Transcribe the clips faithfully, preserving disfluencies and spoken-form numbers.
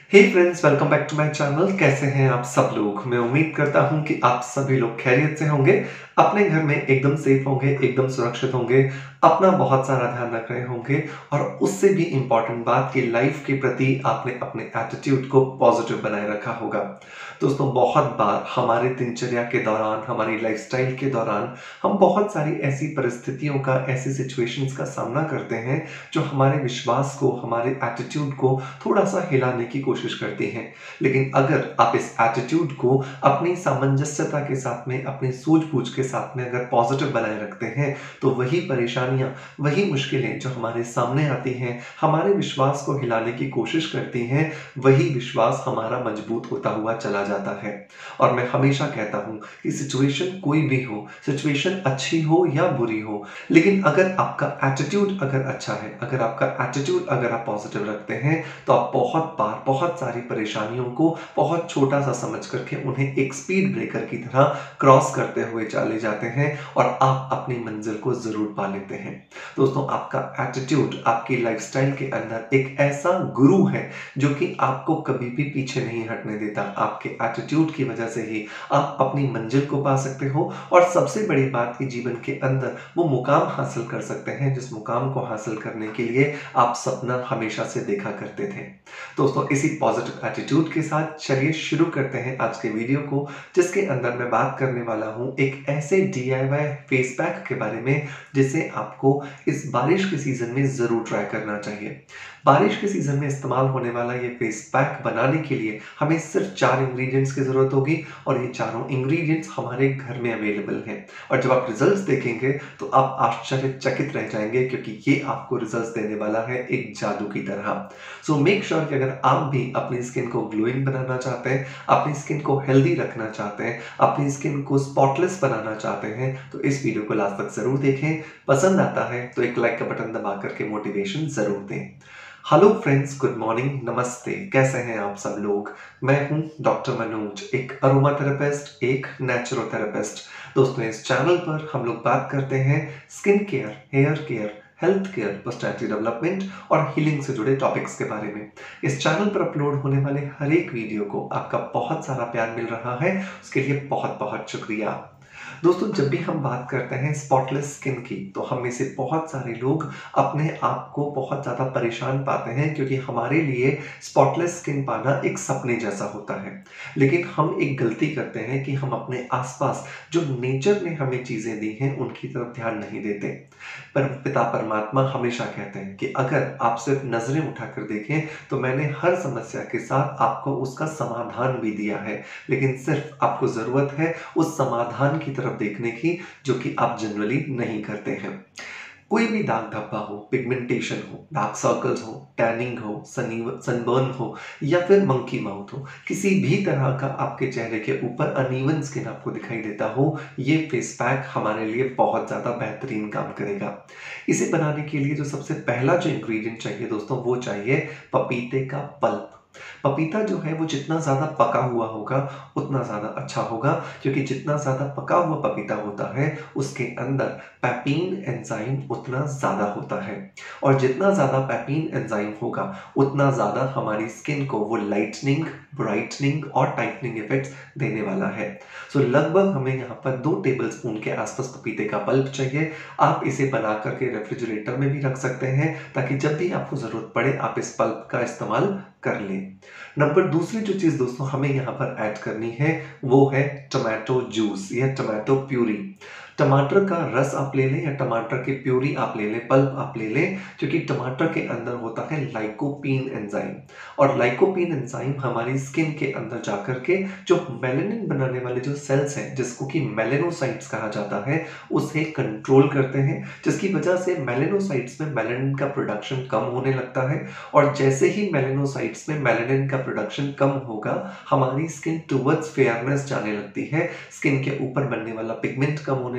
Hey friends, welcome back to my channel. कैसे हैं आप सब लोग? मैं उम्मीद करता हूं कि आप सभी लोग खैरियत से होंगे, अपने घर में एकदम सेफ होंगे, एकदम सुरक्षित होंगे, अपना बहुत सारा ध्यान रख रहे होंगे और उससे भी इम्पोर्टेंट बात कि लाइफ के प्रति आपने अपने एटीट्यूड को पॉजिटिव बनाए रखा होगा। दोस्तों, बहुत बार हमारे दिनचर्या के दौरान, हमारी लाइफस्टाइल के दौरान हम बहुत सारी ऐसी परिस्थितियों का, ऐसी सिचुएशंस का सामना करते हैं जो हमारे विश्वास को, हमारे एटीट्यूड को थोड़ा-सा हिलाने की कोशिश करती हैं। लेकिन अगर आप इस एटीट्यूड को अपनी सामंजस्यता के साथ में, अपनी सूझबूझ के साथ में अगर पॉजिटिव बनाए रखते हैं, तो वही परेशानियाँ, वही मुश्किलें जो हमारे सामने आती हैं, हमारे विश्वास को हिलाने की कोशिश करती हैं, वही विश्वास हमारा मजबूत होता हुआ चला जाता है। और मैं हमेशा कहता हूँ कि सिचुएशन कोई भी हो, सिचुएशन अच्छी हो या बुरी हो, लेकिन अगर आपका एटीट्यूड अगर अच्छा है, अगर आपका एटीट्यूड अगर आप पॉजिटिव रखते हैं, तो आप बहुत बार बहुत सारी परेशानियों को बहुत छोटा-सा समझ करके उन्हें एक स्पीड ब्रेकर की तरह क्रॉस करते हुए चले जाते हैं और आप अपनी मंजिल को ज़रूर पा लेते हैं। दोस्तों, आपका एटीट्यूड आपकी लाइफ़स्टाइल के अंदर एक ऐसा गुरु है, जो कि आपको कभी भी पीछे नहीं हटने देता। आपके एटीट्यूड की वजह से ही आप अपनी मंजिल को पा सकते हो और सबसे बड़ी बात कि जीवन के अंदर वो मुकाम हासिल कर सकते हैं, जिस मुकाम को हासिल करने के लिए आप सपना हमेशा से देखा करते थे। दोस्तों, इसी पॉजिटिव एटीट्यूड के साथ चलिए शुरू करते हैं आज के वीडियो को, जिसके अंदर मैं बात करने वाला हूँ एक ऐसे डीआईवाई फेस पैक के बारे में, जिसे आपको इस बारिश के सीज़न में ज़रूर ट्राई करना चाहिए। बारिश के सीज़न में इस्तेमाल होने वाला ये फेस पैक बनाने के लिए हमें सिर्फ चार इंग्रेडिएंट्स की ज़रूरत होगी और ये चारों इंग्रेडिएंट्स हमारे घर में अवेलेबल हैं। और जब आप रिजल्ट्स देखेंगे तो आप आश्चर्यचकित रह जाएँगे, क्योंकि ये आपको रिजल्ट्स देने वाला है एक जादू की तरह। सो मेक श्योर कि अगर आप भी अपनी स्किन को ग्लोइंग बनाना चाहते हैं, अपनी स्किन को हेल्दी रखना चाहते हैं, अपनी स्किन को स्पॉटलेस बनाना चाहते हैं, तो इस वीडियो को लास्ट तक ज़रूर देखें। पसंद आता है तो एक लाइक का बटन दबा करके मोटिवेशन ज़रूर दें। हेलो फ्रेंड्स, गुड मॉर्निंग, नमस्ते। कैसे हैं आप सब लोग? मैं हूं डॉक्टर मनोज, एक अरोमा थेरेपिस्ट, एक नेचुरोथेरेपिस्ट। दोस्तों, इस चैनल पर हम लोग बात करते हैं skin care, hair care, health care, personality development और हीलिंग से जुड़े टॉपिक्स के बारे में। इस चैनल पर अपलोड होने वाले हर एक वीडियो को आपका बहुत सारा प्यार मिल रहा है, उसके लिए बहुत बहुत शुक्रिया। दोस्तों, जब भी हम बात करते हैं स्पॉटलेस स्किन की, तो हम में से बहुत सारे लोग अपने आप को बहुत ज़्यादा परेशान पाते हैं, क्योंकि हमारे लिए स्पॉटलेस स्किन पाना एक सपने जैसा होता है। लेकिन हम एक गलती करते हैं कि हम अपने आसपास जो नेचर ने हमें चीज़ें दी हैं, उनकी तरफ ध्यान नहीं देते। पर पिता परमात्मा हमेशा कहते हैं कि अगर आप सिर्फ नज़रें उठाकर देखें, तो मैंने हर समस्या के साथ आपको उसका समाधान भी दिया है, लेकिन सिर्फ आपको ज़रूरत है उस समाधान की तरफ देखने की, जो कि आप जनरली नहीं करते हैं। कोई भी दाग धब्बा हो, पिगमेंटेशन हो, डार्क सर्कल्स हो, टैनिंग हो, सनी सनबर्न हो या फिर मंकी माउथ हो, किसी भी तरह का आपके चेहरे के ऊपर अनइवन स्किन आपको दिखाई देता हो, ये फेस पैक हमारे लिए बहुत ज़्यादा बेहतरीन काम करेगा। इसे बनाने के लिए जो सबसे पहला जो इंग्रेडिएंट चाहिए दोस्तों, वो चाहिए पपीते का पल्प। पपीता जो है वो जितना ज़्यादा पका हुआ होगा, उतना ज़्यादा अच्छा होगा, क्योंकि जितना ज़्यादा पका हुआ पपीता होता है, उसके अंदर पेपिन एंजाइम उतना ज़्यादा होता है और जितना ज़्यादा पेपिन एंजाइम होगा, उतना ज़्यादा हमारी स्किन को वो लाइटनिंग, ब्राइटनिंग और टाइटनिंग इफेक्ट्स देने वाला है। सो लगभग हमें यहाँ पर दो टेबलस्पून के आसपास पपीते का पल्प चाहिए। आप इसे बना करके रेफ्रिजरेटर में भी रख सकते हैं, ताकि जब भी आपको ज़रूरत पड़े आप इस पल्प का इस्तेमाल कर लें। नंबर दूसरी जो चीज़ दोस्तों हमें यहाँ पर ऐड करनी है, वो है टोमेटो जूस या टोमेटो प्यूरी। टमाटर का रस आप ले लें या टमाटर की प्यूरी आप ले लें, पल्प आप ले लें, क्योंकि टमाटर के अंदर होता है लाइकोपीन एंजाइम और लाइकोपीन एंजाइम हमारी स्किन के अंदर जाकर के जो मेलानिन बनाने वाले जो सेल्स हैं, जिसको कि मेलानोसाइट्स कहा जाता है, उसे कंट्रोल करते हैं, जिसकी वजह से मेलानोसाइट्स में मेलानिन का प्रोडक्शन कम होने लगता है और जैसे ही मेलानोसाइट्स में मेलानिन का प्रोडक्शन कम होगा, हमारी स्किन टुवर्ड्स फेयरनेस जाने लगती है, स्किन के ऊपर बनने वाला पिगमेंट कम होने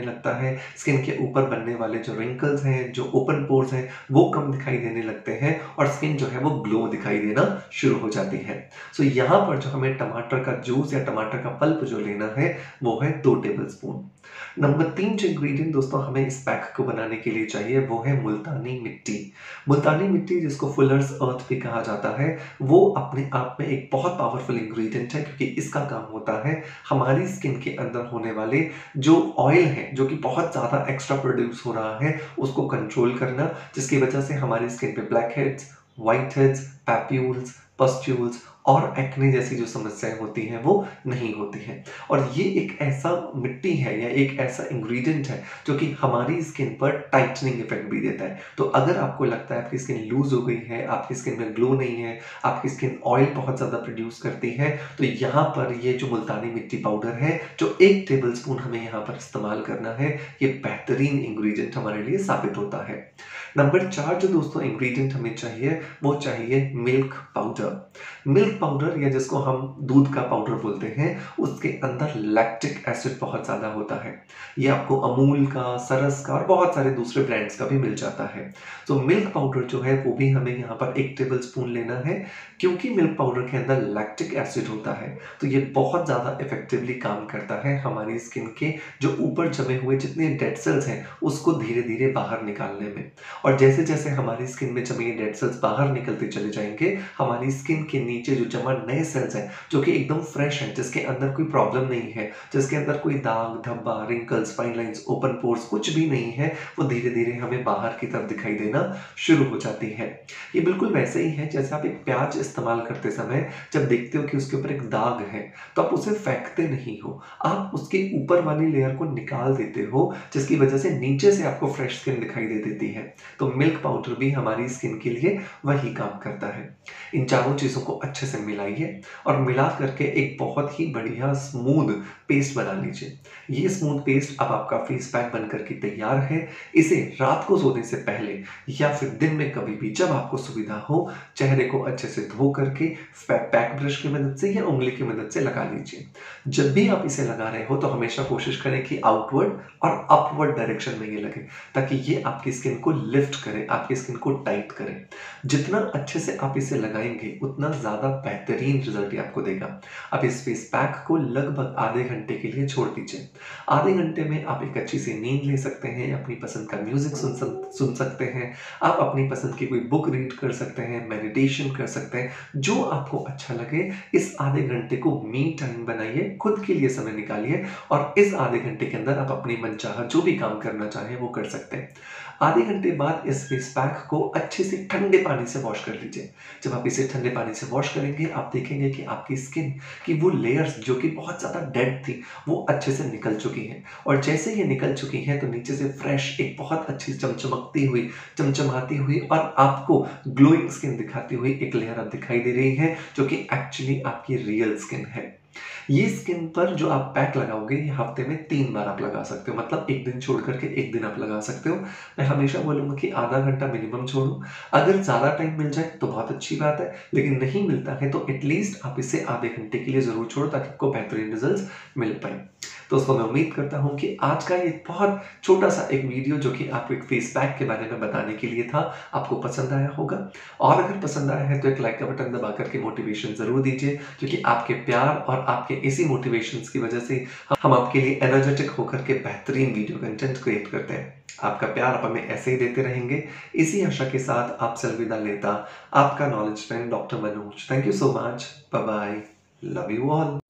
लगता है, स्किन के ऊपर बनने वाले जो रिंकल्स हैं, जो ओपन पोर्स हैं, वो कम दिखाई देने लगते हैं और स्किन जो है वो ग्लो दिखाई देना शुरू हो जाती है। सो यहाँ पर जो हमें टमाटर का जूस या टमाटर का पल्प जो लेना है, वो है दो टेबलस्पून। नंबर तीन जो इंग्रीडिएंट दोस्तों हमें इस पैक को बनाने के लिए चाहिए, वो है मुल्तानी मिट्टी। मुल्तानी मिट्टी जिसको फुलर्स अर्थ भी कहा जाता है, वो अपने आप में एक बहुत पावरफुल इंग्रीडिएंट है क्योंकि इसका काम होता है हमारी स्किन के अंदर होने वाले जो ऑयल है, जो कि बहुत ज़्यादा एक्स्ट्रा प्रोड्यूस हो रहा है, उसको कंट्रोल करना, जिसकी वजह से हमारी स्किन पे blackheads, whiteheads, papules, pustules और एक्ने जैसी जो समस्याएं होती हैं वो नहीं होती हैं। और ये एक ऐसा मिट्टी है या एक ऐसा इंग्रेडिएंट है जो कि हमारी स्किन पर टाइटनिंग इफेक्ट भी देता है। तो अगर आपको लगता है आपकी स्किन लूज हो गई है, आपकी स्किन में ग्लो नहीं है, आपकी स्किन ऑयल बहुत ज़्यादा प्रोड्यूस करती है, तो यहाँ पर ये जो मुल्तानी मिट्टी पाउडर है, जो एक टेबल स्पून हमें यहाँ पर इस्तेमाल करना है, ये बेहतरीन इंग्रेडिएंट हमारे लिए साबित होता है। नंबर चार जो दोस्तों इंग्रेडिएंट हमें चाहिए, वो चाहिए मिल्क पाउडर। मिल्क पाउडर या जिसको हम दूध का पाउडर बोलते हैं, उसके अंदर लैक्टिक एसिड बहुत ज़्यादा होता है। ये आपको अमूल का, सरस का और बहुत सारे दूसरे ब्रांड्स का भी मिल जाता है। तो मिल्क पाउडर जो है वो भी हमें यहाँ पर एक टेबल स्पून लेना है। क्योंकि मिल्क पाउडर के अंदर लैक्टिक एसिड होता है, तो ये बहुत ज़्यादा इफेक्टिवली काम करता है हमारी स्किन के जो ऊपर जमे हुए जितने डेड सेल्स हैं, उसको धीरे-धीरे बाहर निकालने में। और जैसे-जैसे हमारी स्किन में जमे डेड सेल्स बाहर निकलते चले जाएँगे, हमारी स्किन के नीचे जो जमा नए सेल्स हैं, जो कि एकदम फ्रेश हैं, जिसके अंदर कोई प्रॉब्लम नहीं है, जिसके अंदर कोई दाग, धब्बा, wrinkles, fine lines, open pores कुछ भी नहीं है, वो धीरे-धीरे हमें बाहर की तरफ दिखाई देना शुरू हो जाती है। ये बिल्कुल वैसे ही है जैसे आप एक प्याज इस्तेमाल करते समय जब देखते हो कि उसके ऊपर एक दाग है, तो आप उसे फेंकते नहीं हो, आप उसके ऊपर वाली लेयर को निकाल देते हो, जिसकी वजह से नीचे से आपको फ्रेश स्किन दिखाई दे देती है। तो मिल्क पाउडर भी हमारी स्किन के लिए वही काम करता है। इन चारों चीज़ों को अच्छे से मिलाइए और मिला करके एक बहुत ही बढ़िया स्मूथ पेस्ट बना लीजिए। ये स्मूथ पेस्ट अब आपका फेस पैक बनकर के तैयार है। इसे रात को सोने से पहले या फिर दिन में कभी भी जब आपको सुविधा हो, चेहरे को अच्छे से धो करके पैक ब्रश की मदद से या उंगली की मदद से लगा लीजिए। जब भी आप इसे लगा रहे हो तो हमेशा कोशिश करें कि आउटवर्ड और अपवर्ड डायरेक्शन में ये लगे, ताकि ये आपकी स्किन को लिफ्ट करे, आपकी स्किन को टाइट करे। जितना अच्छे से आप इसे लगाएंगे, उतना ज़्यादा बेहतरीन रिजल्ट ये आपको देगा। आप इस फेस पैक को लगभग आधे घंटे के लिए छोड़ दीजिए। आधे घंटे में आप एक अच्छी सी नींद ले सकते हैं, अपनी पसंद का म्यूजिक सुन सक सुन सकते हैं, आप अपनी पसंद की कोई बुक रीड कर सकते हैं, मेडिटेशन कर सकते हैं, जो आपको अच्छा लगे। इस आधे घंटे को मी टाइम बनाइए, खुद के लिए समय निकालिए और इस आधे घंटे के अंदर आप अपनी मनचाहा जो भी काम करना चाहें वो कर सकते हैं। आधे घंटे बाद इस फेस पैक को अच्छे से ठंडे पानी से वॉश कर लीजिए। जब आप इसे ठंडे पानी से वॉश करेंगे, आप देखेंगे कि आपकी स्किन की वो लेयर्स जो कि बहुत ज़्यादा डेड थी, वो अच्छे से निकल चुकी हैं। और जैसे ये निकल चुकी हैं, तो नीचे से फ्रेश एक बहुत अच्छी चमचमकती हुई, चमचमाती हुई और आपको ग्लोइंग स्किन दिखाती हुई एक लेयर अब दिखाई दे रही है, जो कि एक्चुअली आपकी रियल स्किन है। ये स्किन पर जो आप पैक लगाओगे, ये हफ्ते में तीन बार आप लगा सकते हो, मतलब एक दिन छोड़ करके एक दिन आप लगा सकते हो। मैं हमेशा बोलूँगा कि आधा घंटा मिनिमम छोड़ो। अगर ज़्यादा टाइम मिल जाए तो बहुत अच्छी बात है, लेकिन नहीं मिलता है तो एटलीस्ट आप इसे आधे घंटे के लिए ज़रूर छोड़ो, ताकि आपको बेहतरीन रिजल्ट्स मिल पाएँ। दोस्तों, मैं उम्मीद करता हूँ कि आज का ये बहुत छोटा-सा एक वीडियो जो कि आपको एक फेस पैक के बारे में बताने के लिए था, आपको पसंद आया होगा। और अगर पसंद आया है तो एक लाइक का बटन दबा कर के मोटिवेशन ज़रूर दीजिए, क्योंकि आपके प्यार और आपके इसी मोटिवेशंस की वजह से हम आपके लिए एनर्जेटिक होकर के बेहतरीन वीडियो कंटेंट क्रिएट करते हैं। आपका प्यार आप हमें ऐसे ही देते रहेंगे। इसी आशा के साथ आपसे अलविदा लेता आपका knowledge friend doctor Manoj. Thank you so much. Bye bye. Love you all.